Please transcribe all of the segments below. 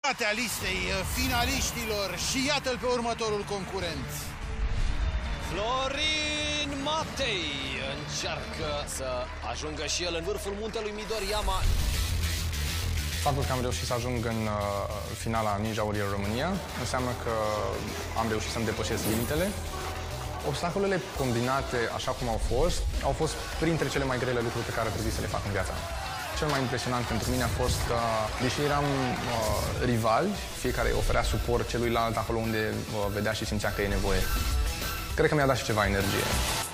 a listei finaliștilor și iată-l pe următorul concurent. Florin Matei încearcă să ajungă și el în vârful muntelui Midoriyama. Faptul că am reușit să ajung în finala Ninja Warrior Romania înseamnă că am reușit să-mi depășesc limitele. Obstacolele combinate așa cum au fost printre cele mai grele lucruri pe care trebuie să le fac în viața mea. Cel mai impresionant pentru mine a fost că, deși eram rivali, fiecare oferea suport celuilalt acolo unde vedea și simțea că e nevoie. Cred că mi-a dat și ceva energie.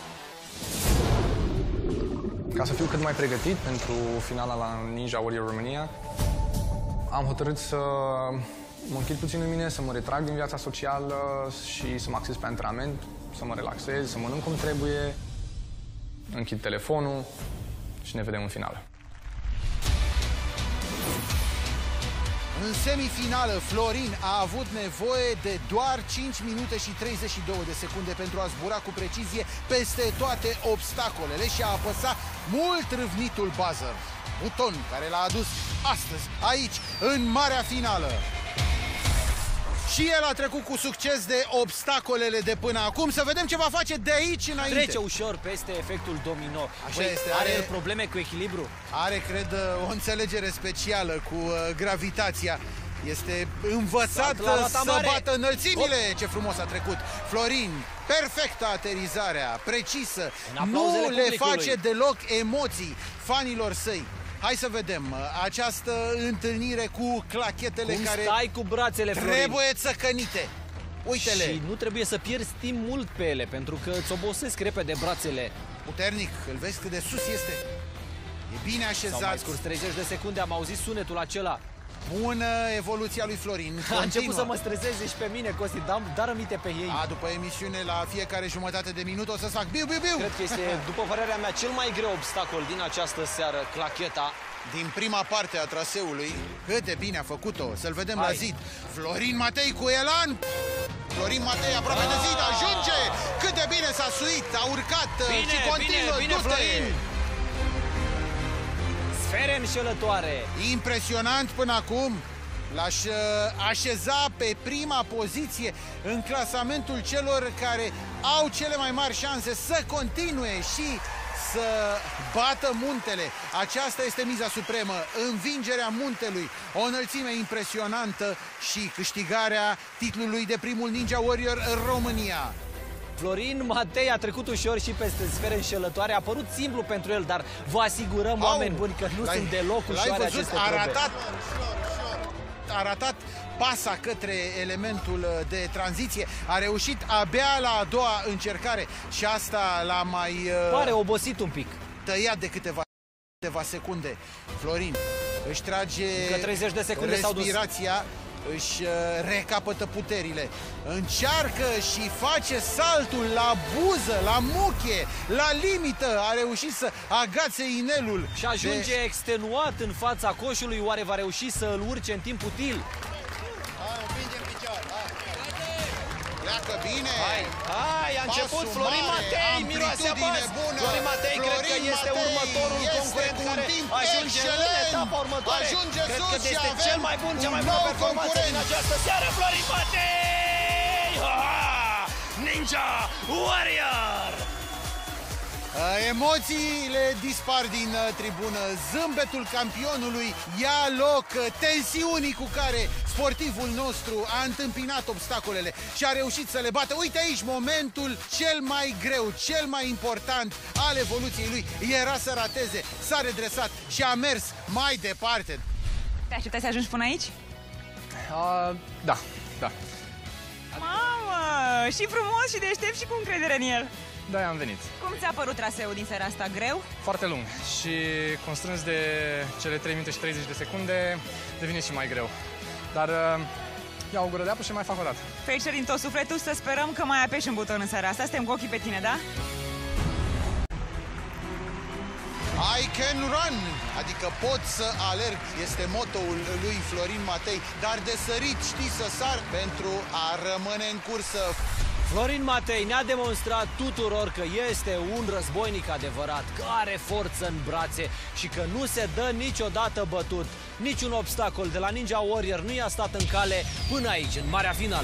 Ca să fiu cât mai pregătit pentru finala la Ninja Warrior Romania, am hotărât să mă închid puțin în mine, să mă retrag din viața socială și să mă axez pe antrenament, să mă relaxez, să mănânc cum trebuie, închid telefonul și ne vedem în finală. În semifinală, Florin a avut nevoie de doar 5 minute și 32 de secunde pentru a zbura cu precizie peste toate obstacolele și a apăsat mult râvnitul buzzer, buton care l-a adus astăzi, aici, în marea finală. Și el a trecut cu succes de obstacolele de până acum. Să vedem ce va face de aici înainte. Trece ușor peste efectul domino. Așa este. Are probleme cu echilibru? Are, cred, o înțelegere specială cu gravitația. Este învățat să bată înălțimile. Ce frumos a trecut. Florin, perfectă aterizarea, precisă. Nu le face deloc emoții fanilor săi. Hai să vedem această întâlnire cu clachetele care stai cu brațele, Florin? Trebuie țăcănite. Uite-le. Și nu trebuie să pierzi timp mult pe ele, pentru că îți obosesc repede brațele. Puternic, îl vezi cât de sus este. E bine așezat. Sau mai scurs 30 de secunde, am auzit sunetul acela. Bună evoluția lui Florin. A început să mă streseze și pe mine, Costi, dar rămite pe ei. După emisiune, la fiecare jumătate de minut o să fac biu, biu, biu. Cred că este, după părerea mea, cel mai greu obstacol din această seară, clacheta. Din prima parte a traseului, cât de bine a făcut-o. Să-l vedem la zid. Florin Matei cu elan. Florin Matei aproape de zid, ajunge. Cât de bine s-a suit, a urcat și continuă. Bine, Florin. Sfere înșelătoare. Impresionant până acum. L-aș așeza pe prima poziție în clasamentul celor care au cele mai mari șanse să continue și să bată muntele. Aceasta este miza supremă, învingerea muntelui, o înălțime impresionantă și câștigarea titlului de primul Ninja Warrior România. Florin Matei a trecut ușor și peste sfere înșelătoare. A părut simplu pentru el, dar vă asigurăm, oameni buni, că nu sunt deloc ușoare aceste probe. A ratat pasa către elementul de tranziție. A reușit abia la a doua încercare și asta l-a mai... pare obosit un pic. Tăiat de câteva secunde. Florin își trage 30 de secunde respirația, își recapătă puterile, încearcă și face saltul la buză, la muche, la limită. A reușit să agațe inelul și ajunge extenuat în fața coșului. Oare va reuși să îl urce în timp util? Pleacă bine. Hai, a început Florin Matei, miroase a bas. Florin Matei cred că este următorul concurent care ajunge în etapa următoare. Cred că este cel mai bun, cea mai bună performanță din această seară. Florin Matei! Ninja Warrior! Emoțiile dispar din tribună, zâmbetul campionului ia loc tensiunii cu care sportivul nostru a întâmpinat obstacolele și a reușit să le bată. Uite aici, momentul cel mai greu, cel mai important al evoluției lui era să rateze, s-a redresat și a mers mai departe. Te așteptai să ajungi până aici? Da. Mamă, și frumos și deștept și cu încredere în el. Da, am venit. Cum ți-a părut traseul din seara asta? Greu? Foarte lung și constrâns de cele 3 minute și 30 de secunde devine și mai greu. Dar iau o gură de apă și mai fac o dată. Felicitări din tot sufletul, să sperăm că mai apeși în buton în seara asta. Suntem cu ochii pe tine, da? I can run, adică pot să alerg, este motoul lui Florin Matei, dar de sărit știi să sar pentru a rămâne în cursă. Florin Matei ne-a demonstrat tuturor că este un războinic adevărat, că are forță în brațe și că nu se dă niciodată bătut. Niciun obstacol de la Ninja Warrior nu i-a stat în cale până aici, în marea finală.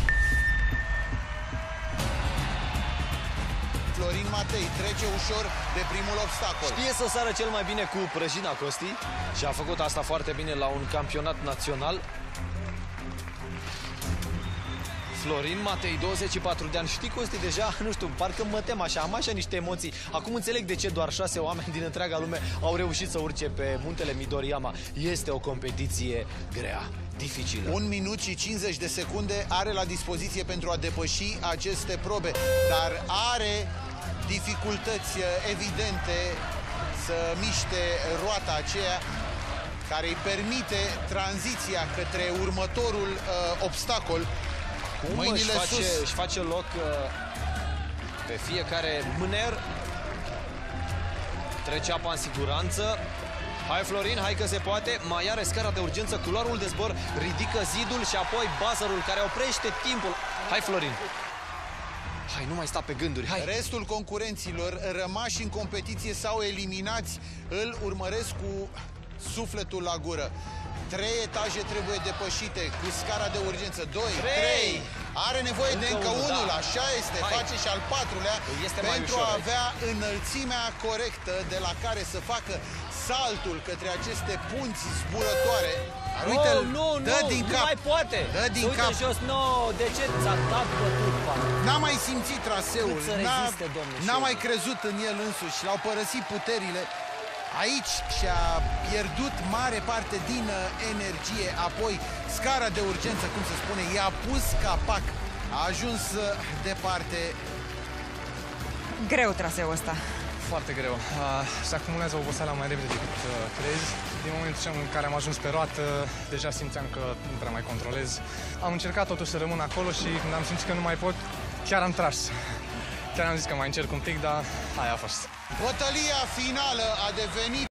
Florin Matei trece ușor de primul obstacol. Știe să sară cel mai bine cu prăjina, Costi, și a făcut asta foarte bine la un campionat național. Florin Matei, 24 de ani. Știi, Costi, deja, nu știu, parcă mă tem așa, am așa niște emoții. Acum înțeleg de ce doar 6 oameni din întreaga lume au reușit să urce pe muntele Midoriyama. Este o competiție grea, dificilă. 1 minut și 50 de secunde are la dispoziție pentru a depăși aceste probe, dar are dificultăți evidente să miște roata aceea care îi permite tranziția către următorul obstacol. Cum își face loc pe fiecare mâner. Trece apa în siguranță. Hai, Florin, hai că se poate. Mai are scara de urgență, culoarul de zbor, ridică zidul și apoi buzzerul care oprește timpul. Hai, Florin. Hai, nu mai sta pe gânduri, hai. Restul concurenților rămași în competiție sau eliminați îl urmăresc cu sufletul la gură. 3 etaje trebuie depășite cu scara de urgență. 2, 3. Are nevoie de încă unul, da. Așa este. Hai. Face și al 4-lea pentru a avea înălțimea corectă de la care să facă saltul către aceste punți zburătoare. Uite-l, dă din cap. Nu mai poate. Dă din cap. Jos. No, de ce ți-a dat bătut? N-a mai simțit traseul. N-a mai crezut în el însuși. L-au părăsit puterile. Aici și-a pierdut mare parte din energie. Apoi, scara de urgență, cum se spune, i-a pus capac. A ajuns departe. Greu traseul ăsta. Foarte greu. Se acumulează oboseala mai repede decât crezi. Din momentul în care am ajuns pe roată, deja simțeam că nu prea mai controlez. Am încercat totuși să rămân acolo și când am simțit că nu mai pot, chiar am tras. Chiar am zis că mai încerc un pic, dar aia a fost. Bătălia finală a devenit